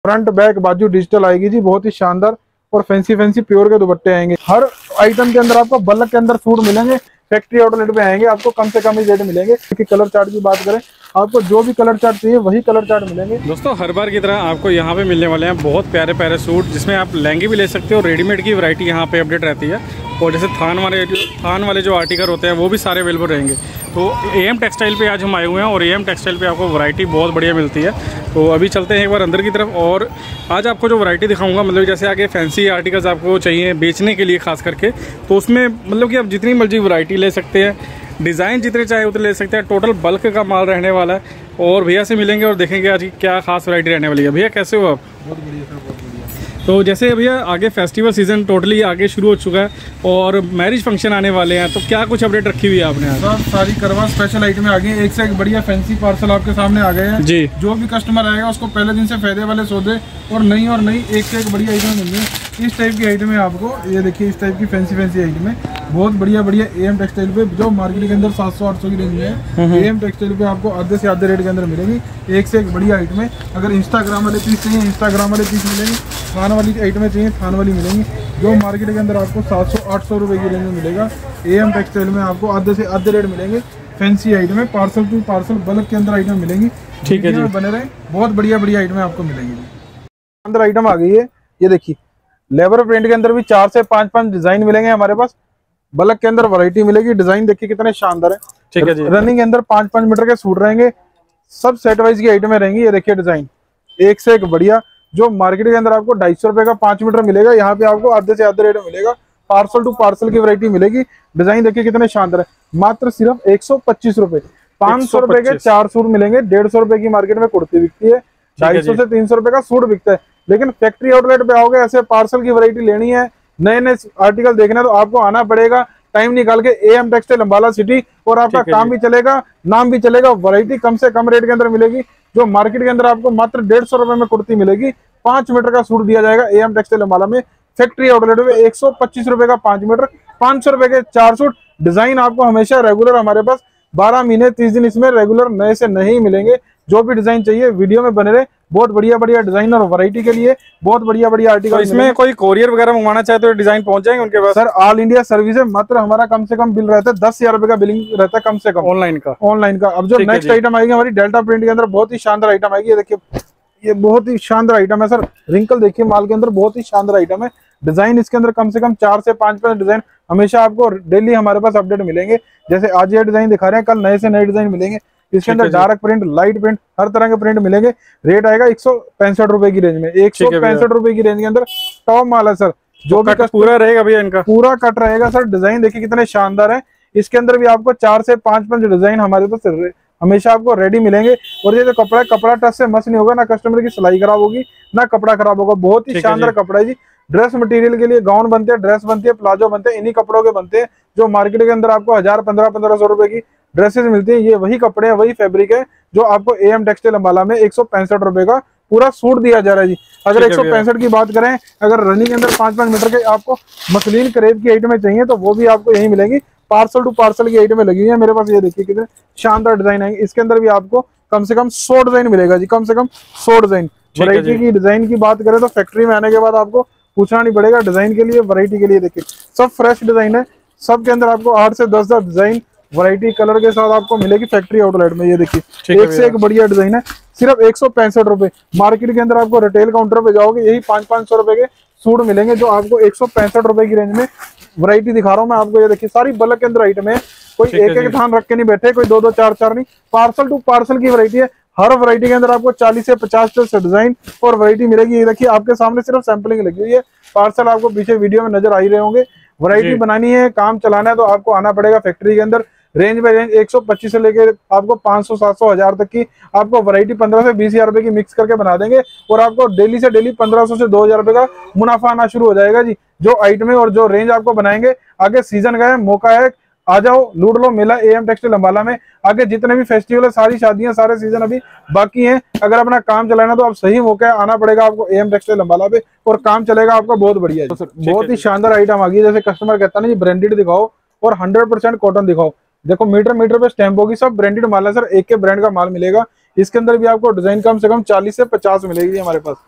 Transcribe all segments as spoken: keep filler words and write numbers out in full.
Front back बाजू digital आएगी जी, बहुत ही शानदार और फैंसी फैंसी प्योर के दुपट्टे आएंगे। हर आइटम के अंदर आपको बल्क के अंदर सूट मिलेंगे, फैक्ट्री आउटलेट पे आएंगे, आपको कम से कम ही रेट मिलेंगे। क्योंकि कलर चार्ट की बात करें, आपको जो भी कलर चार्ट चाहिए वही कलर चार्ट मिलेंगे। दोस्तों हर बार की तरह आपको यहाँ पे मिलने वाले हैं बहुत प्यारे प्यारे सूट, जिसमें आप लहंगे भी ले सकते हो। रेडीमेड की वैरायटी यहाँ पे अपडेट रहती है, और जैसे थान वाले थान वाले जो आर्टिकल होते हैं वो भी सारे अवेलेबल रहेंगे। तो एएम टेक्सटाइल पे आज हम आए हुए हैं, और एएम टेक्सटाइल पे आपको वैरायटी बहुत बढ़िया मिलती है। तो अभी चलते हैं एक बार अंदर की तरफ, और आज आपको जो वैरायटी दिखाऊंगा, मतलब जैसे आगे फैंसी आर्टिकल्स आपको चाहिए बेचने के लिए खास करके, तो उसमें मतलब कि आप जितनी मर्जी वैरायटी ले सकते हैं, डिज़ाइन जितने चाहे उतने ले सकते हैं। टोटल बल्क का माल रहने वाला है, और भैया से मिलेंगे और देखेंगे आज की क्या खास वैरायटी रहने वाली है। भैया कैसे हो आप? बहुत बढ़िया सर, बहुत बढ़िया। तो जैसे भैया आगे फेस्टिवल सीजन टोटली आगे शुरू हो चुका है, और मैरिज फंक्शन आने वाले हैं, तो क्या कुछ अपडेट रखी हुई है आपने आज? सर सारी करवा स्पेशल आइटम आ गई, एक से एक बढ़िया फैंसी पार्सल आपके सामने आ गए हैं जी। जो भी कस्टमर आएगा उसको पहले दिन से फायदे वाले सौदे और नई और नई एक से एक बढ़िया आइटम मिल रही है। इस टाइप की आइटम है आपको, ये देखिए इस टाइप की फैंसी फैंसी आइटम है, बहुत बढ़िया बढ़िया। एएम टेक्सटाइल पे जो मार्केट के अंदर सात सौ आठ सौ की रेंज में है, एएम टेक्सटाइल पे आपको आधे से आधे रेट के अंदर मिलेगी। एक से एक बढ़िया आइटम है। अगर इंस्टाग्राम वाले पीस चाहिए इंस्टाग्राम वाले पीस मिलेंगे, थान वाली आइटमें चाहिए थान वाली मिलेंगी। जो मार्केट के अंदर आपको सात सौ आठ सौ रुपये की रेंज में मिलेगा, एएम टेक्सटाइल में आपको आधे से आधे रेट मिलेंगे। फैंसी आइटम है, पार्सल टू पार्सल बल्क के अंदर आइटम मिलेंगी। ठीक है जी, बने रहे, बहुत बढ़िया बढ़िया आइटम आपको मिलेंगी। अंदर आइटम आ गई है, ये देखिए लेबर प्रिंट के अंदर भी चार से पांच पांच डिजाइन मिलेंगे हमारे पास। बल्क के अंदर वैरायटी मिलेगी, डिजाइन देखिए कितने शानदार है। ठीक है जी। रनिंग के अंदर पांच पांच मीटर के सूट रहेंगे, सब सेट वाइज की आइटमें रहेंगी। ये देखिए डिजाइन एक से एक बढ़िया, जो मार्केट के अंदर आपको ढाई सौ रुपए का पांच मीटर मिलेगा, यहाँ पे आपको आधे से आधे रेट में मिलेगा। पार्सल टू पार्सल की वैरायटी मिलेगी। डिजाइन देखिए कितने शानदार है, मात्र सिर्फ एक सौ पच्चीस रुपए, पांच सौ रुपए के चार सूट मिलेंगे। डेढ़ सौ रुपए की मार्केट में कुर्ती बिकती है, ढाई सौ से तीन सौ रुपए का सूट बिकता है। लेकिन फैक्ट्री आउटलेट पे आओगे, ऐसे पार्सल की वैरायटी लेनी है, नए नए आर्टिकल देखना है, तो आपको आना पड़ेगा टाइम निकाल के एएम टेक्सटाइल अंबाला सिटी, और आपका काम भी चलेगा, नाम भी चलेगा। वैरायटी कम से कम रेट के अंदर मिलेगी। जो मार्केट के अंदर आपको मात्र डेढ़ सौ रुपए में कुर्ती मिलेगी, पांच मीटर का सूट दिया जाएगा एएम टेक्सटाइल अंबाला में। फैक्ट्री आउटलेट में एक सौ पच्चीस रुपए का पांच मीटर, पांच सौ रुपए के चार सूट। डिजाइन आपको हमेशा रेगुलर हमारे पास बारह महीने तीस दिन इसमें रेगुलर नए से नए ही मिलेंगे। जो भी डिजाइन चाहिए वीडियो में बने रहे। बहुत बढ़िया बढ़िया डिजाइन और वैरायटी के लिए बहुत बढ़िया बढ़िया आर्टिकल। तो इसमें कोई कोरियर वगैरह मंगवाना चाहे तो डिजाइन पहुंच जाएंगे उनके पास? सर ऑल इंडिया सर्विस है, मात्र हमारा कम से कम बिल रहता है दस हजार रुपए का बिलिंग रहता है कम से कम ऑनलाइन का। ऑनलाइन का। अब जो नेक्स्ट आइटम आएगी हमारी डेल्टा प्रिंट के अंदर बहुत ही शानदार आइटम आएगी। ये देखिए ये बहुत ही शानदार आइटम है सर। रिंकल देखिए माल के अंदर, बहुत ही शानदार आइटम है। डिजाइन इसके अंदर कम से कम चार से पांच पांच डिजाइन हमेशा आपको डेली हमारे पास अपडेट मिलेंगे। जैसे आज ये डिजाइन दिखा रहे हैं, कल नए से नए डिजाइन मिलेंगे। इसके अंदर डार्क प्रिंट, लाइट प्रिंट, हर तरह के प्रिंट मिलेंगे। रेट आएगा एक सौ पैंसठ रुपए की रेंज में, एक सौ पैंसठ रुपए की रेंज के अंदर टॉप माल है सर। जो भी पूरा रहेगा भैया, इनका पूरा कट रहेगा सर। डिजाइन देखिए कितने शानदार है। इसके अंदर भी आपको चार से पांच पांच डिजाइन हमारे पास हमेशा आपको रेडी मिलेंगे। और ये जो कपड़ा है, कपड़ा टच से मस नहीं होगा, ना कस्टमर की सिलाई खराब होगी ना कपड़ा खराब होगा। बहुत ही शानदार कपड़ा है जी। ड्रेस मटेरियल के लिए गाउन बनते हैं, ड्रेस बनती है, प्लाजो बनते हैं, इन्हीं कपड़ों के बनते हैं। जो मार्केट के अंदर आपको हजार पंद्रह पंद्रह सौ रुपए की ड्रेसेस मिलती है, ये वही कपड़े हैं, वही फैब्रिक है जो आपको एएम टेक्सटाइल अंबाला में एक सौ पैंसठ रुपए का पूरा सूट दिया जा रहा है जी। अगर एक सौ पैंसठ की बात करें, अगर रनिंग के अंदर पांच पांच मीटर के आपको मसलिन करेब की आइटमें चाहिए तो वो भी आपको यही मिलेंगी। पार्सल टू पार्सल की आइटमें लगी हुई है मेरे पास। ये देखिए कितने शानदार डिजाइन आएंगे। इसके अंदर भी आपको कम से कम सौ डिजाइन मिलेगा जी, कम से कम सौ डिजाइन। वैरायटी की डिजाइन की बात करें तो फैक्ट्री में आने के बाद आपको पूछना नहीं पड़ेगा डिजाइन के लिए, वैरायटी के लिए। देखिए सब फ्रेश डिजाइन है, सब के अंदर आपको आठ से दस दस डिजाइन वैरायटी कलर के साथ आपको मिलेगी फैक्ट्री आउटलेट में। ये देखिए एक से एक बढ़िया डिजाइन है, सिर्फ एक सौ पैंसठ रुपए। मार्केट के अंदर आपको रिटेल काउंटर पे जाओगे यही पांच पांच सौ रुपए के सूट मिलेंगे, जो आपको एक सौ पैंसठ रुपए की रेंज में वैरायटी दिखा रहा हूँ मैं आपको। ये देखिए सारी बल्क के अंदर आइटम है, कोई एक एक थान रख के नहीं बैठे, कोई दो दो चार चार नहीं, पार्सल टू पार्सल की वैरायटी है। हर वैरायटी के अंदर आपको चालीस से पचास प्लस डिजाइन और वैरायटी मिलेगी। ये देखिए आपके सामने सिर्फ सैंपलिंग लगी हुई है, पार्सल आपको पीछे वीडियो में नजर आ ही रहे होंगे। वैरायटी बनानी है, काम चलाना है तो आपको आना पड़ेगा फैक्ट्री के अंदर। रेंज बाय रेंज एक सौ पच्चीस से लेकर आपको पाँच सौ सात सौ हजार तक की आपको वैरायटी पंद्रह से बीस हजार रुपए की मिक्स करके बना देंगे, और आपको डेली से डेली पंद्रह सौ से दो हजार रुपए का मुनाफा आना शुरू हो जाएगा जी। जो आइटमें और जो रेंज आपको बनाएंगे, आगे सीजन का है, मौका है, आ जाओ लूट लो मेला एएम टेक्सटाइल अंबाला में। आगे जितने भी फेस्टिवल है, सारी शादियां, सारे सीजन अभी बाकी हैं। अगर अपना काम चलाना तो आप सही मौका है, आना पड़ेगा आपको एएम टेक्सटाइल अंबाला पे, और काम चलेगा आपका बहुत बढ़िया। तो बहुत ही शानदार आइटम आ गई। जैसे कस्टमर कहता है ना जी ब्रांडेड दिखाओ और हंड्रेड परसेंट कॉटन दिखाओ, देखो मीटर मीटर पे स्टैंप होगी, सब ब्रांडेड माल है सर, एक के ब्रांड का माल मिलेगा। इसके अंदर भी आपको डिजाइन कम से कम चालीस से पचास मिलेगी हमारे पास।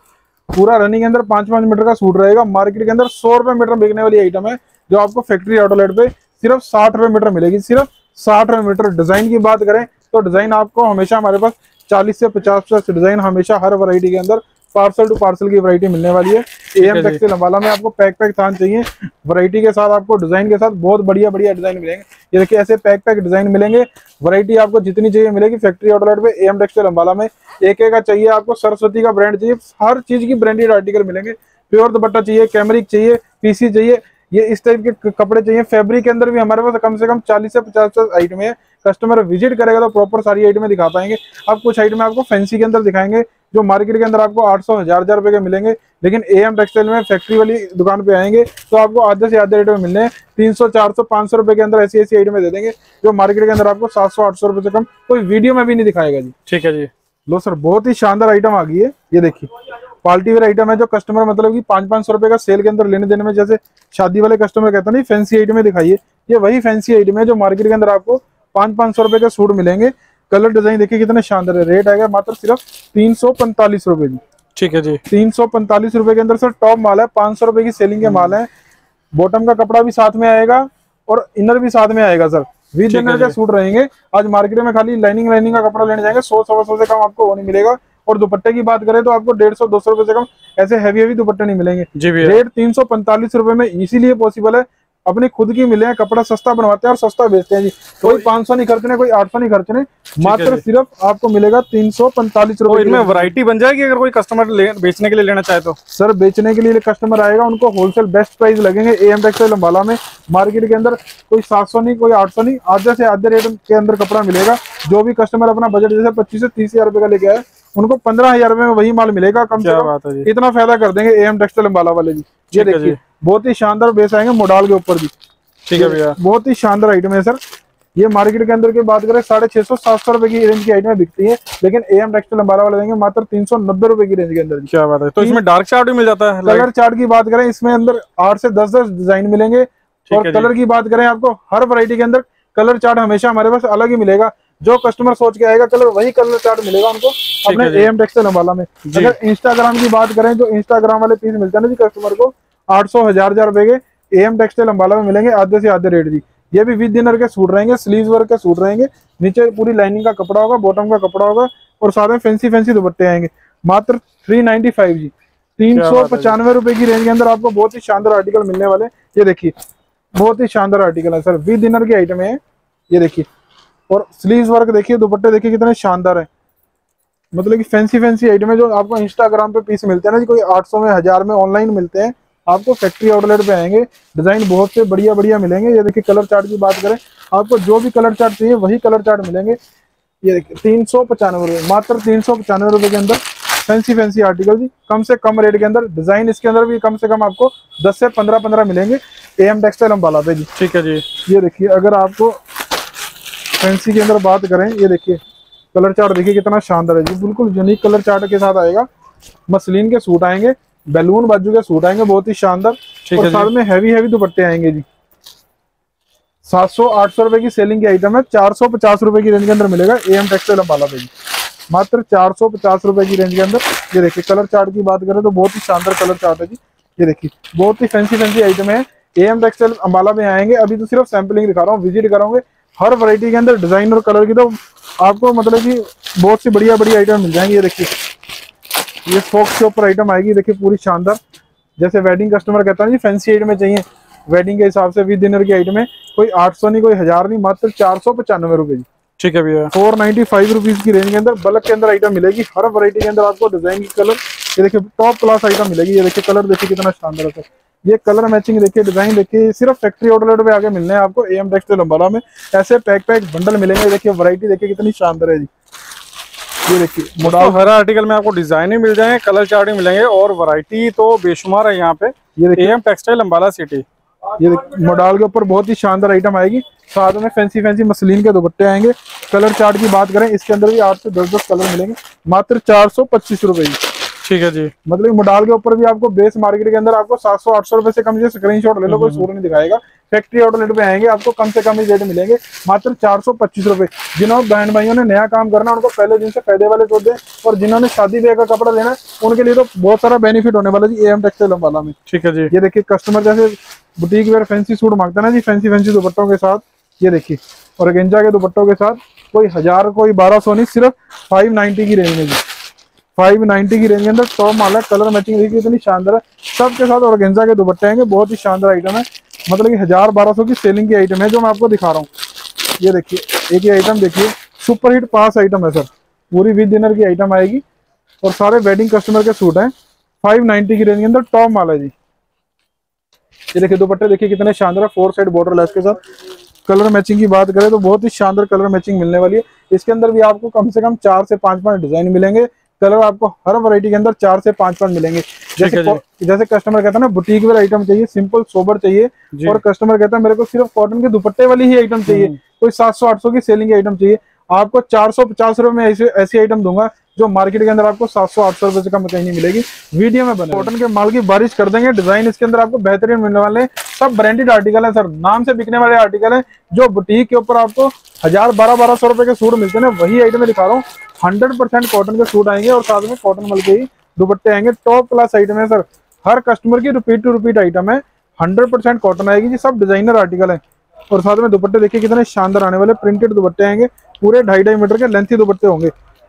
पूरा रनिंग के अंदर पांच पांच मीटर का सूट रहेगा। मार्केट के अंदर सौ रुपए मीटर बिकने वाली आइटम है, जो आपको फैक्ट्री आउटलेट पे सिर्फ साठ रुपए मीटर मिलेगी, सिर्फ साठ रुपए मीटर। डिजाइन की बात करें तो डिजाइन आपको हमेशा हमारे पास चालीस से पचास प्लस डिजाइन हमेशा हर वैरायटी के अंदर पार्सल टू पार्सल की वैरायटी मिलने वाली है। एएम टेक्सटाइल अंबाला में आपको पैक पैक थान चाहिए, वैरायटी के साथ आपको डिजाइन के साथ बहुत बढ़िया बढ़िया डिजाइन मिलेंगे। ये देखिए ऐसे पैक पैक डिजाइन मिलेंगे, वैरायटी आपको जितनी चाहिए मिलेगी फैक्ट्री आउटलेट पे एएम टेक्सटाइल अंबाला में। एक एक का चाहिए आपको, सरस्वती का ब्रांड चाहिए, हर चीज की ब्रांडेड आर्टिकल मिलेंगे। प्योर दुपट्टा चाहिए, कैमरिक चाहिए, पीसी चाहिए, ये इस टाइप के कपड़े चाहिए। फैब्रिक के अंदर भी हमारे पास कम से कम चालीस से पचास आइटम है। कस्टमर विजिट करेगा तो प्रॉपर सारी आइटमें दिखा पाएंगे। अब कुछ आइटम आपको फैंसी के अंदर दिखाएंगे जो मार्केट के अंदर आपको आठ सौ हजार हजार रुपए के मिलेंगे, लेकिन एएम टेक्सटाइल में फैक्ट्री वाली दुकान पे आएंगे तो आपको आधे से आधे रेट में मिलने हैं। तीन सौ चार सौ पांच सौ रुपए के अंदर ऐसी ऐसी आइटमें दे देंगे जो मार्केट के अंदर आपको सात सौ आठ सौ रुपए से कम कोई वीडियो में भी नहीं दिखाएगा जी। ठीक है जी। लो सर, बहुत ही शानदार आइटम आ गई है। ये देखिए पार्टी वेयर आइटम है, जो कस्टमर मतलब कि पांच पांच सौ रुपए का सेल के अंदर लेने देने में, जैसे शादी वाले कस्टमर कहते हैं नहीं फैंसी आइटम दिखाइए, ये वही फैंसी आइटम है जो मार्केट के अंदर आपको पांच पांच सौ रुपए के सूट मिलेंगे। कलर डिजाइन देखिए कितने शानदार है। रेट आएगा मात्र सिर्फ तीन सौ पैंतालीस रुपए जी। ठीक है जी। तीन सौ पैंतालीस रुपए के अंदर सर टॉप माल है, पांच सौ रुपए की सेलिंग के माल है। बॉटम का कपड़ा भी साथ में आएगा और इनर भी साथ में आएगा सर, विद इनर के सूट रहेंगे। आज मार्केट में खाली लाइनिंग लाइनिंग का कपड़ा लेने जाएंगे सौ सवा सौ से कम आपको वो नहीं मिलेगा। और दुपट्टे की बात करें तो आपको डेढ़ सौ दो सौ रुपए से कम ऐसे हैवी हैवी दुपट्टे नहीं मिलेंगे जी भैया। रेट तीन सौ पैंतालीस रुपए में इसीलिए पॉसिबल है, अपनी खुद की मिले हैं, कपड़ा सस्ता बनवाते हैं और सस्ता बेचते हैं जी। कोई पाँच सौ नहीं खर्चने, कोई आठ सौ नहीं खर्चने, मात्र सिर्फ आपको मिलेगा तीन सौ पैंतालीस रुपए। इनमें वैरायटी बन जाएगी अगर कोई कस्टमर बेचने के लिए लेना चाहे तो? सर बेचने के लिए कस्टमर आएगा, उनको होलसेल बेस्ट प्राइस लगेंगे एएम टेक्सटाइल अंबाला में। मार्केट के अंदर कोई सात सौ नहीं, कोई आठ सौ नहीं, आधे से आधे रेट के अंदर कपड़ा मिलेगा। जो भी कस्टमर अपना बजट जैसे पच्चीस से तीस हजार रुपए का लेके आए, उनको पंद्रह हजार रुपए में वही माल मिलेगा। कम से कम इतना फायदा कर देंगे एएम टेक्सटाइल अंबाला वाले जी। ये देखिए बहुत ही शानदार बेस आएंगे मोडाल के ऊपर जी। ठीक है भैया, बहुत ही शानदार आइटम है सर। ये मार्केट के अंदर की बात करें साढ़े छह सौ सात सौ रुपए की रेंज की आइटम बिकती है, लेकिन एएम टेक्सटाइल अंबाला वाले देंगे मात्र तीन सौ नब्बे रुपए की रेंज के अंदर। क्या बात है। तो इसमें डार्क चार्ट भी मिल जाता है? कलर चार्ट की बात करें इसमें अंदर आठ से दस दस डिजाइन मिलेंगे। और कलर की बात करें आपको हर वैरायटी के अंदर कलर चार्ट हमेशा हमारे पास अलग ही मिलेगा। जो कस्टमर सोच के आएगा कलर वही कलर चार्ट मिलेगा उनको अपने एएम टेक्सटाइल अंबाला में। अगर इंस्टाग्राम की बात करें तो इंस्टाग्राम वाले पीस मिलते हैं ना जी कस्टमर को आठ सौ हजार हजार रुपए के एएम टेक्सटाइल अंबाला में मिलेंगे आधे से आधे रेट जी। ये भी विद डिनर के सूट रहेंगे, स्लीव वर्क के सूट रहेंगे, नीचे पूरी लाइनिंग का कपड़ा होगा, बॉटम का कपड़ा होगा और साथ में फैंसी फैंसी दुपट्टे आएंगे। मात्र थ्री नाइनटी फाइव जी, तीन सौ पचानवे रुपए की रेंज के अंदर आपको बहुत ही शानदार आर्टिकल मिलने वाले। ये देखिए बहुत ही शानदार आर्टिकल है सर, विद डिनर की आइटम है। ये देखिए और स्लीव वर्क देखिए, दुपट्टे देखिए कितने शानदार है। मतलब कि फैंसी फैंसी आइटम है जो आपको इंस्टाग्राम पे पीस मिलते हैं ना जी, कोई आठ सौ में हजार में ऑनलाइन मिलते हैं, आपको फैक्ट्री आउटलेट पे आएंगे डिजाइन बहुत से बढ़िया बढ़िया मिलेंगे। ये देखिए कलर चार्ट की बात करें, आपको जो भी कलर चार्ट चाहिए वही कलर चार्ट मिलेंगे। ये देखिए तीन सौ पचानवे रुपए, मात्र तीन सौ पचानवे रुपए के अंदर फैंसी फैंसी आर्टिकल जी, कम से कम रेट के अंदर। डिजाइन इसके अंदर भी कम से कम आपको दस से पंद्रह पंद्रह मिलेंगे एएम टेक्सटाइल अंबाला पे जी। ठीक है जी। ये देखिए अगर आपको फैंसी के अंदर बात करें, ये देखिए कलर चार्ट देखिए कितना शानदार है जी, बिल्कुल यूनिक कलर चार्ट के साथ आएगा। मसलिन के सूट आएंगे, बैलून बाजू के सूट आएंगे बहुत ही शानदार, और साथ में हैवी हैवी दुपट्टे आएंगे जी। सात सौ आठ सौ रुपए की सेलिंग की आइटम है, चार सौ पचास रुपए की रेंज के अंदर मिलेगा एएम टेक्सटाइल अंबाला पे जी, मात्र चार सौ पचास रुपए की रेंज के अंदर। ये देखिए कलर चार्ट की बात करें तो बहुत ही शानदार कलर चार्ट है जी। ये देखिए बहुत ही फैंसी फैंसी आइटम है, एएम टेक्सटाइल अंबाला में आएंगे। अभी तो सिर्फ सैंपलिंग दिखा रहा हूँ, विजिट कराओगे हर वैरायटी के अंदर डिजाइन और कलर की तो आपको मतलब कि बहुत सी बढ़िया बढ़िया आइटम मिल जाएंगी। ये देखिए ये फॉक्स के ऊपर आइटम आएगी, देखिए पूरी शानदार, जैसे वेडिंग कस्टमर कहता है जी फैंसी आइटम में चाहिए, वेडिंग के हिसाब से विद डिनर की आइटम है। कोई आठ सौ नहीं, कोई हजार नहीं, मात्र चार सौ पचानवे रुपए जी। ठीक है भैया, फोर नाइन्टी फाइव रुपीज की रेंज के अंदर बल्क के अंदर आइटम मिलेगी। हर वैरायटी के अंदर आपको डिजाइन की कलर, ये देखिए टॉप क्लास आइटम मिलेगी। ये देखिए कलर देखिए कितना शानदार है, ये कलर मैचिंग देखिए, डिजाइन देखिए, सिर्फ फैक्ट्री आउटलेट पे आगे मिलने हैं आपको एएम टेक्सटाइल अंबाला में। ऐसे पैक पैक बंडल मिलेंगे। देखिए वैरायटी देखिए कितनी शानदार है जी। ये देखिए मॉडल हर आर्टिकल में आपको डिजाइन ही मिल जाएंगे, कलर चार्ट ही मिलेंगे और वैरायटी तो बेशुमार है यहाँ पे। ये देखिए एएम टेक्सटाइल अंबाला सिटी। ये मॉडल के ऊपर बहुत ही शानदार आइटम आएगी, साथ में फैंसी फैंसी मसलिन के दुपट्टे आएंगे। कलर चार्ट की बात करें इसके अंदर भी आठ से दस दस कलर मिलेंगे, मात्र चार सौ पच्चीस रुपए। ठीक है जी। मतलब मॉडल के ऊपर भी आपको बेस मार्केट के अंदर आपको सात सौ आठ सौ रुपए से कम, स्क्रीनशॉट ले लो, कोई सूट नहीं दिखाएगा। फैक्ट्री आउटलेट पे आएंगे आपको कम से कम ही रेट मिलेंगे, मात्र चार सौ पच्चीस रुपए। जिन्होंने बहन भाइयों ने नया काम करना उनको पहले दिन से फायदे वाले तो दे, और जिन्होंने शादी ब्याह का कपड़ा लेना उनके लिए तो बहुत सारा बेनिफिट होने वाला जी एम टेक्सटाइल अम्बाला में। ठीक है जी। ये देखिए कस्टमर जैसे बुटीक वेयर फैंसी सूट मांगता है ना जी, फैंसी फैंसी दुपट्टों के साथ, ये देखिए और गेंजा के दुपट्टों के साथ, कोई हजार कोई बारह सौ नहीं, सिर्फ फाइव नाइनटी की रेंज में जी, फाइव नाइनटी की रेंज के अंदर टॉप माल है। कलर मैचिंग देखिए इतनी शानदार है सबके साथ, और गेंजा के दुपट्टे आएंगे, बहुत ही शानदार आइटम है। मतलब कि हजार बारह सौ की सेलिंग की आइटम है जो मैं आपको दिखा रहा हूँ। ये देखिए एक ही आइटम देखिए, सुपर हिट पास आइटम है सर, पूरी विद डिनर की आइटम आएगी, और सारे वेडिंग कस्टमर के सूट हैं। फाइव नाइनटी की रेंज के अंदर टॉप माल है जी। ये देखिए दुपट्टे देखिए कितने शानदार, फोर साइड बॉर्डर लेस के साथ। कलर मैचिंग की बात करें तो बहुत ही शानदार कलर मैचिंग मिलने वाली है। इसके अंदर भी आपको कम से कम चार से पांच पांच डिजाइन मिलेंगे। कलर आपको हर वैरायटी के अंदर चार से पांच पांच मिलेंगे। जैसे जैसे कस्टमर कहता है ना बुटीक वेयर आइटम चाहिए, सिंपल सोबर चाहिए, और कस्टमर कहता है मेरे को सिर्फ कॉटन के दुपट्टे वाली ही आइटम चाहिए, कोई सात सौ आठ सौ की सेलिंग की आइटम चाहिए, आपको चार सौ पचास रुपए में ऐसी ऐसी आइटम दूंगा जो मार्केट के अंदर आपको सात सौ आठ सौ रुपए से कम कहीं नहीं मिलेगी। वीडियो में बने कॉटन के माल की बारिश कर देंगे। डिजाइन इसके अंदर आपको बेहतरीन मिलने वाले हैं, सब ब्रांडेड आर्टिकल है सर, नाम से बिकने वाले आर्टिकल है। जो बुटीक के ऊपर आपको हजार बारह बारह सौ रुपए के सूट मिलते हैं वही आइटम में दिखा रहा हूँ। हंड्रेड परसेंट कॉटन के सूट आएंगे और साथ में कॉटन मल के ही दुपट्टे आएंगे। टॉप क्लास आइटम है सर, हर कस्टमर की रिपीट टू रिपीट आइटम है। हंड्रेड परसेंट कॉटन आएगी जी, सब डिजाइनर आर्टिकल है। और साथ में दुपट्टे देखिए कितने शानदार आने वाले, प्रिंटेड दुपट्टे आएंगे, पूरे ढाई ढाई मीटर के लेंथी दुपट्टे होंगे।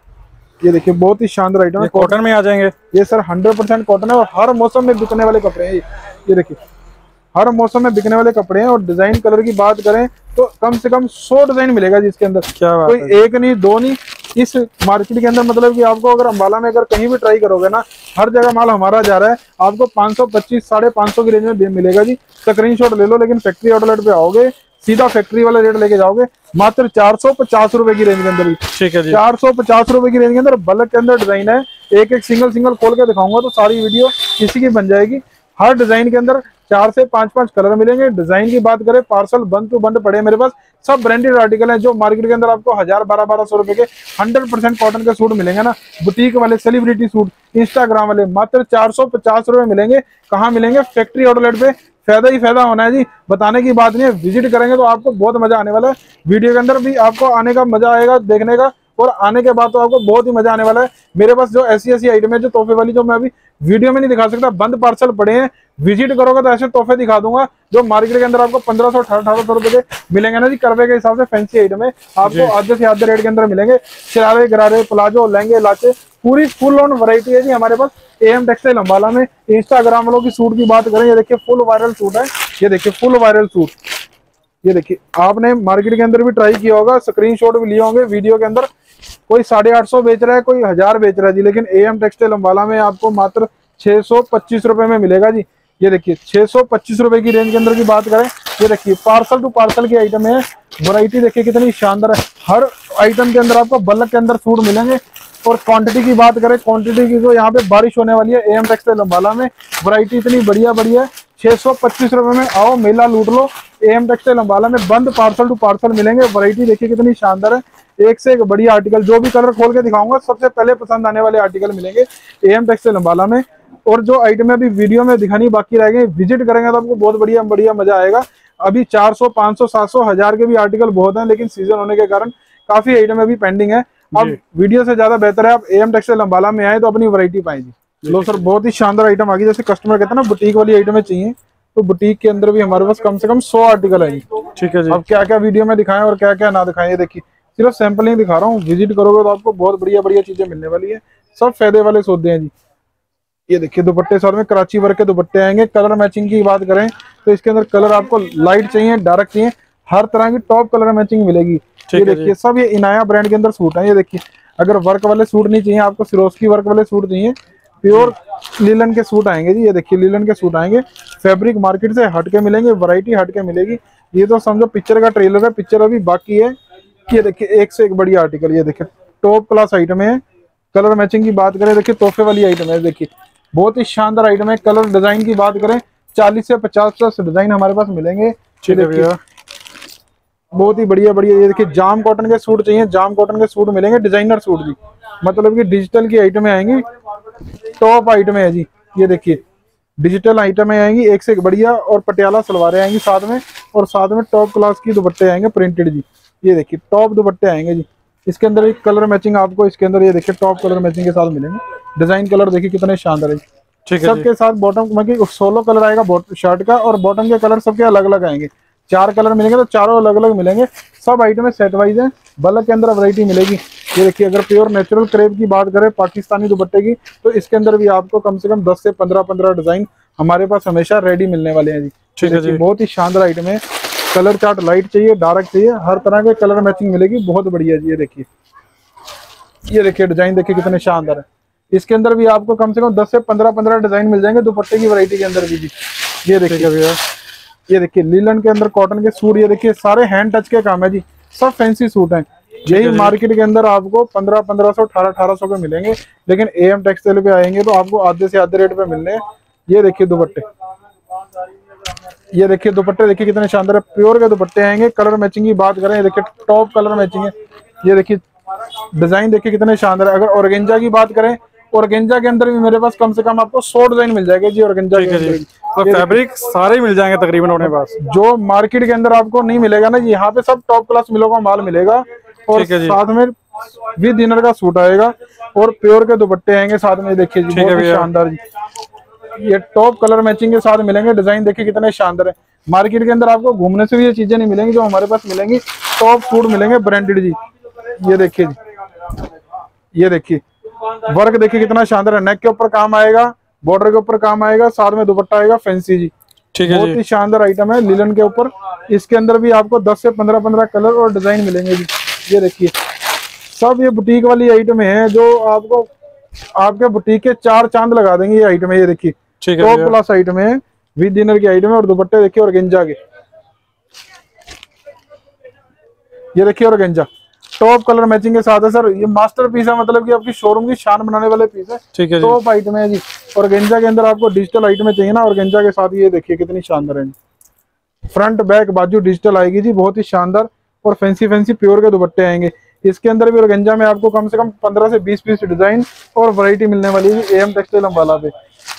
ये देखिए बहुत ही शानदार आइटम है, कॉटन में आ जाएंगे ये सर। हंड्रेड परसेंट कॉटन है और हर मौसम में बिकने वाले कपड़े हैं ये। ये देखिए हर मौसम में बिकने वाले कपड़े हैं। और डिजाइन कलर की बात करें तो कम से कम सौ डिजाइन मिलेगा जी इसके अंदर, क्या बात कोई है। एक नहीं दो नहीं, इस मार्केट के अंदर मतलब कि आपको अगर अम्बाला में अगर कहीं भी ट्राई करोगे ना, हर जगह माल हमारा जा रहा है, आपको पाँच सौ पच्चीस साढ़े पाँच सौ की रेंज में मिलेगा जी। स्क्रीनशॉट ले लो, लेकिन फैक्ट्री आउटलेट पे आओगे सीधा फैक्ट्री वाला रेट लेके जाओगे, मात्र चार सौ पचास रुपए की रेंज के अंदर। ठीक है जी, चार सौ पचास रुपए की रेंज के अंदर बल्क के अंदर डिजाइन है। एक एक सिंगल सिंगल खोल के दिखाऊंगा तो सारी वीडियो इसी की बन जाएगी। हर डिजाइन के अंदर चार से पांच पांच कलर मिलेंगे। डिजाइन की बात करें पार्सल बंद टू बंद पड़े मेरे पास, सब ब्रांडेड आर्टिकल हैं जो मार्केट के अंदर आपको हजार बारह बारह सौ रुपए के हंड्रेड परसेंट कॉटन के सूट मिलेंगे ना, बुटीक वाले सेलिब्रिटी सूट इंस्टाग्राम वाले, मात्र चार सौ पचास रुपए मिलेंगे। कहाँ मिलेंगे? फैक्ट्री आउटलेट पे। फायदा ही फायदा होना है जी, बताने की बात नहीं है। विजिट करेंगे तो आपको बहुत मजा आने वाला है। वीडियो के अंदर भी आपको आने का मजा आएगा देखने का, और आने के बाद तो आपको बहुत ही मजा आने वाला है। मेरे पास जो ऐसी ऐसी आइटम है जो तोहफे वाली, जो मैं अभी वीडियो में नहीं दिखा सकता, बंद पार्सल पड़े हैं। विजिट करोगे तो ऐसे तोहफे दिखा दूंगा जो मार्केट के अंदर आपको पंद्रह सौ अठारह सौ रुपए के मिलेंगे ना जी। करवे के हिसाब से फैंसी आइटम है, आपको आधे से आधे रेट के अंदर मिलेंगे। शरारे गरारे प्लाजो लहंगे लाचे पूरी फुल ऑन वैरायटी है जी हमारे पास एम टेक्सटाइल अम्बाला में। इंस्टाग्राम वालों की सूट की बात करें, ये देखिए फुल वायरल सूट है। ये देखिए फुल वायरल सूट, ये देखिए आपने मार्केट के अंदर भी ट्राई किया होगा, स्क्रीनशॉट भी लिए होंगे वीडियो के अंदर। कोई साढ़े आठ सौ बेच रहा है, कोई हजार बेच रहा है जी, लेकिन एम टेक्सटाइल अम्बाला में आपको मात्र छह सौ पच्चीस रुपए में मिलेगा जी। ये देखिए छह सौ पच्चीस रुपए की रेंज के अंदर की बात करें, ये देखिए पार्सल टू पार्सल की आइटम है। वैरायटी देखिए कितनी शानदार है, हर आइटम के अंदर आपको बल्क के अंदर सूट मिलेंगे। और क्वांटिटी की बात करें, क्वांटिटी की तो यहाँ पे बारिश होने वाली है एम टेक्सटाइल अम्बाला में। वैरायटी इतनी बढ़िया बढ़िया है, छह सौ पच्चीस रुपए में आओ मेला लूट लो। एम टेक्सटाइल अम्बाला में बंद पार्सल टू पार्सल मिलेंगे। वैरायटी देखिए कितनी शानदार है, एक से एक बढ़िया आर्टिकल। जो भी कलर खोल के दिखाऊंगा सबसे पहले पसंद आने वाले आर्टिकल मिलेंगे एम टेक्सटाइल अम्बाला में। और जो आइटम अभी वीडियो में दिखानी बाकी रह गई, विजिट करेंगे तो आपको बहुत बढ़िया बढ़िया मजा आएगा। अभी चार सौ पाँच सौ सात सौ हजार के भी आर्टिकल बहुत हैं, लेकिन सीजन होने के कारण काफी आइटम अभी पेंडिंग है। अब वीडियो से ज्यादा बेहतर है आप एम टेक्सटाइल अम्बाला में आए तो अपनी वैरायटी पाएंगे। लो सर बहुत ही शानदार आइटम आ गई। जैसे कस्टमर कहते हैं ना बुटीक वाली आइटमें चाहिए, तो बुटीक के अंदर भी हमारे पास कम से कम सौ आर्टिकल है। ठीक है जी। अब क्या क्या वीडियो में दिखाएं और क्या क्या ना दिखाएं, देखिए सिर्फ सैंपलिंग दिखा रहा हूँ। विजिट करोगे तो आपको बहुत बढ़िया बढ़िया चीजें मिलने वाली है, सब फायदे वाले सौदे हैं जी। ये देखिए दुपट्टे साथ में कराची वर्क के दुपट्टे आएंगे। कलर मैचिंग की बात करें तो इसके अंदर कलर आपको लाइट चाहिए डार्क चाहिए, हर तरह की टॉप कलर मैचिंग मिलेगी। ये देखिए सब ये इनाया ब्रांड के अंदर सूट है। ये देखिए अगर वर्क वाले सूट नहीं चाहिए आपको, सिरोस्की वर्क वाले सूट चाहिए, प्योर लीलन के सूट आएंगे जी। ये देखिए लीलन के सूट आएंगे, फैब्रिक मार्केट से हट के मिलेंगे, वैरायटी हट के मिलेगी। ये तो समझो पिक्चर का ट्रेलर है, पिक्चर अभी बाकी है। ये देखिए एक से एक बढ़िया आर्टिकल, ये देखिए टॉप क्लास आइटम है। कलर मैचिंग की बात करें, देखिए तोहफे वाली आइटम है, देखिए बहुत ही शानदार आइटम है। कलर डिजाइन की बात करें चालीस से पचास प्लस डिजाइन हमारे पास मिलेंगे। बहुत ही बढ़िया बढ़िया। ये देखिए जाम कॉटन के सूट चाहिए, जाम कॉटन के सूट मिलेंगे, डिजाइनर सूट भी, मतलब कि डिजिटल की आइटमें आएंगी। टॉप आइटम है जी। ये देखिए डिजिटल आइटम है आएंगी एक से एक बढ़िया, और पटियाला सलवारें आएंगी साथ में, और साथ में टॉप क्लास की दुपट्टे आएंगे प्रिंटेड जी। ये देखिए टॉप दुपट्टे आएंगे जी। इसके अंदर एक कलर मैचिंग आपको इसके अंदर ये देखिए टॉप कलर मैचिंग के साथ मिलेंगे। डिजाइन कलर देखिए कितने शानदार है, ठीक है। सबके साथ बॉटम मतलब सोलो कलर आएगा शर्ट का, और बॉटम के कलर सबके अलग अलग आएंगे। चार कलर मिलेंगे तो चारों अलग अलग मिलेंगे। सब आइटम सेट वाइज है, बल्क के अंदर वैरायटी मिलेगी। ये देखिए अगर प्योर नेचुरल क्रेप की बात करें पाकिस्तानी दुपट्टे की, तो इसके अंदर भी आपको कम से कम दस से पंद्रह पंद्रह डिजाइन हमारे पास हमेशा रेडी मिलने वाले हैं जी। ठीक है जी। बहुत ही शानदार आइटम है। कलर चार्ट लाइट चाहिए डार्क चाहिए, हर तरह के कलर मैचिंग मिलेगी, बहुत बढ़िया जी। ये देखिए ये देखिए डिजाइन देखिए कितने शानदार है। इसके अंदर भी आपको कम से कम दस से पंद्रह पंद्रह डिजाइन मिल जाएंगे दुपट्टे की वैरायटी के अंदर भी जी। ये देखिए भैया, ये देखिए लीलन के अंदर कॉटन के सूट, ये देखिए सारे हैंड टच के काम है जी, सब फैंसी सूट हैं। यही मार्केट के अंदर आपको पंद्रह पंद्रह सौ अठारह अठारह सौ के मिलेंगे, लेकिन एएम टेक्सटाइल पे आएंगे तो आपको आधे से आधे रेट पे मिलने हैं। ये देखिए दुपट्टे, ये देखिए दुपट्टे देखिए कितने शानदार है, प्योर के दुपट्टे आएंगे। कलर मैचिंग की बात करें, ये देखिए टॉप कलर मैचिंग है। ये देखिए डिजाइन देखिए कितने शानदार है। अगर ऑर्गेंजा की बात करें, ऑर्गेंजा के अंदर भी मेरे पास कम से कम आपको सौ डिजाइन मिल जाएगा जी ऑर्गेंजा के अंदर। तो फैब्रिक सारे मिल जाएंगे तकरीबन अपने पास, जो मार्केट के अंदर आपको नहीं मिलेगा ना, यहाँ पे सब टॉप क्लास मिलेगा माल मिलेगा। और साथ में विद डिनर का सूट आएगा और प्योर के दुपट्टे आएंगे साथ में। देखिए जी बहुत ही शानदार जी, ये टॉप कलर मैचिंग के साथ मिलेंगे। डिजाइन देखिए कितने शानदार है। मार्केट के अंदर आपको घूमने से भी ये चीजें नहीं मिलेंगी जो हमारे पास मिलेंगी। टॉप सूट मिलेंगे ब्रांडेड जी। ये देखिए जी, ये देखिए वर्क देखिए कितना शानदार है। नेक के ऊपर काम आएगा, बॉर्डर के ऊपर काम आएगा, साथ में दुपट्टा आएगा फैंसी जी। ठीक है, बहुत ही शानदार आइटम है लिलन के ऊपर। इसके अंदर भी आपको दस से पंद्रह पंद्रह कलर और डिजाइन मिलेंगे जी। ये देखिए सब ये बुटीक वाली आइटम है जो आपको आपके बुटीक के चार चांद लगा देंगे। ये आइटम है, ये देखिए टॉप क्लास आइटम है, विद डिनर की आइटम है। और दुपट्टे देखिए ऑर्गेंजा के, ये देखिए ऑर्गेंजा टॉप कलर मैचिंग के साथ है सर। ये मास्टर पीस है, मतलब कि आपकी शोरूम की शान बनाने वाले पीस है। ठीक है, टॉप आइटम है जी। ऑर्गेंजा के अंदर आपको डिजिटल आइटम चाहिए ना, ऑर्गेंजा के साथ ये देखिए कितनी शानदार है। फ्रंट बैक बाजू डिजिटल आएगी जी, बहुत ही शानदार। और फैंसी फैंसी प्योर के दुपट्टे आएंगे। इसके अंदर भी ऑर्गेंजा में आपको कम से कम पंद्रह से बीस पीस डिजाइन और वैरायटी मिलने वाली है एएम टेक्सटाइल अम्बाला पे,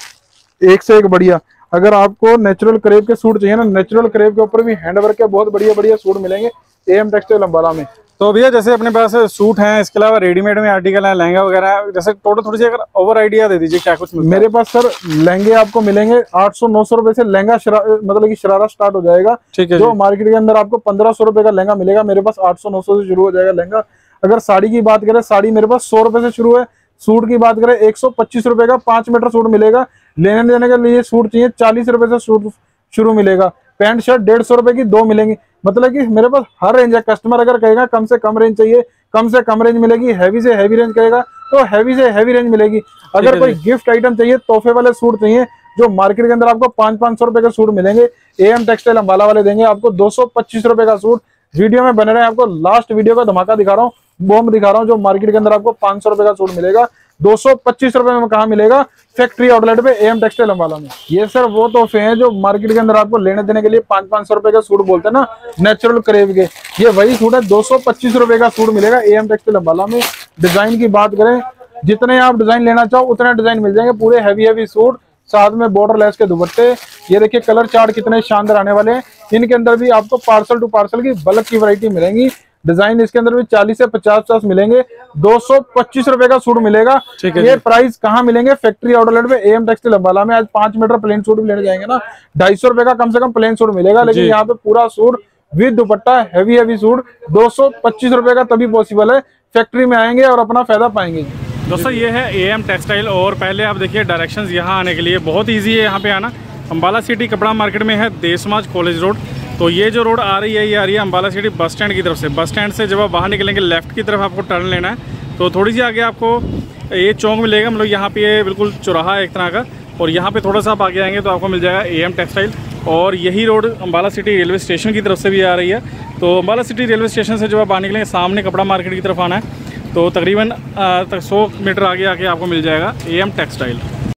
एक से एक बढ़िया। अगर आपको नेचुरल क्रेप के सूट चाहिए ना, नेचुरल क्रेप के ऊपर भी हैंडवर्क के बहुत बढ़िया बढ़िया सूट मिलेंगे एएम टेक्सटाइल अम्बाला में। तो भैया जैसे अपने पास सूट हैं, इसके अलावा रेडीमेड में आर्टिकल है, लहंगा वगैरह है, जैसे टोटल थोड़ी सी अगर ओवर आइडिया दे दीजिए क्या कुछ मिलता है? मेरे पास सर लहंगे आपको मिलेंगे आठ सौ नौ सौ रुपए से लहंगा मतलब कि शरारा स्टार्ट हो जाएगा। ठीक है, जो मार्केट के अंदर आपको पंद्रह सौ रुपए का लहंगा मिलेगा, मेरे पास आठ सौ नौ सौ से शुरू हो जाएगा लहंगा। अगर साड़ी की बात करें, साड़ी मेरे पास सौ रुपए से शुरू है। सूट की बात करें एक सौ पच्चीस रुपए का पांच मीटर सूट मिलेगा। लेने देने के लिए सूट चाहिए चालीस रुपए से सूट शुरू मिलेगा। पैंट शर्ट डेढ़ सौ रुपए की दो मिलेंगी। मतलब कि मेरे पास हर रेंज है। कस्टमर अगर कहेगा कम से कम रेंज चाहिए, कम से कम रेंज मिलेगी। हैवी से हैवी रेंज कहेगा तो हैवी से हैवी रेंज मिलेगी। अगर कोई गिफ्ट आइटम चाहिए, तोहफे वाले सूट चाहिए, जो मार्केट के अंदर आपको पांच पांच सौ रुपए के सूट मिलेंगे, एएम टेक्सटाइल अम्बाला वाले देंगे आपको दो सौ पच्चीस रुपए का सूट। वीडियो में बने रहे, आपको लास्ट वीडियो का धमाका दिखा रहा हूँ, बॉम्ब दिखा रहा हूँ। जो मार्केट के अंदर आपको पांच सौ रुपए का सूट मिलेगा, दो सौ पच्चीस रुपए में कहा मिलेगा? फैक्ट्री आउटलेट पे एएम टेक्सटाइल अम्बाला में। ये सर वो तोहफे हैं जो मार्केट के अंदर आपको लेने देने के लिए पांच पांच सौ रुपए का सूट बोलते हैं ना, नेचुरल क्रेप के, ये वही सूट है। दो सौ पच्चीस रुपए का सूट मिलेगा एएम टेक्सटाइल अम्बाला में। डिजाइन की बात करें, जितने आप डिजाइन लेना चाहो उतने डिजाइन मिल जाएंगे। पूरे हैवी हैवी सूट, साथ में बॉर्डर लेस के दुपट्टे। ये देखिए कलर चार्ट कितने शानदार आने वाले हैं। इनके अंदर भी आपको पार्सल टू पार्सल की बल्क की वैरायटी मिलेंगी। डिजाइन इसके अंदर भी चालीस से पचास पचास मिलेंगे। दो सौ पच्चीस रुपए का सूट मिलेगा। ये प्राइस कहाँ मिलेंगे? फैक्ट्री आउटलेट पे एएम टेक्सटाइल अम्बाला में। आज पांच मीटर प्लेन सूट भी लेने जाएंगे ना, ढाई सौ रुपए का कम से कम प्लेन सूट मिलेगा। लेकिन यहाँ पे पूरा suit with dupatta heavy heavy suit दो सौ पच्चीस रुपए का तभी पॉसिबल है। फैक्ट्री में आएंगे और अपना फायदा पाएंगे। दोस्तों ये है एएम टेक्सटाइल। और पहले आप देखिए डायरेक्शंस यहाँ आने के लिए बहुत ईजी है। यहाँ पे आना अम्बाला सिटी कपड़ा मार्केट में है, देशमाज कॉलेज रोड। तो ये जो रोड आ रही है, ये आ रही है अम्बाला सिटी बस स्टैंड की तरफ से। बस स्टैंड से जब आप बाहर निकलेंगे लेफ्ट की तरफ आपको टर्न लेना है। तो थोड़ी सी आगे आपको ये चौक मिलेगा, मतलब यहाँ पे ये बिल्कुल चौराहा है एक तरह का। और यहाँ पे थोड़ा सा आप आगे आएंगे तो आपको मिल जाएगा एएम टेक्सटाइल। और यही road Ambala city railway station की तरफ से भी आ रही है। तो अम्बाला सिटी रेलवे स्टेशन से जब आप बाहर निकलेंगे, सामने कपड़ा मार्केट की तरफ आना है। तो तकरीबन सौ मीटर आगे आके आपको मिल जाएगा एएम टेक्सटाइल।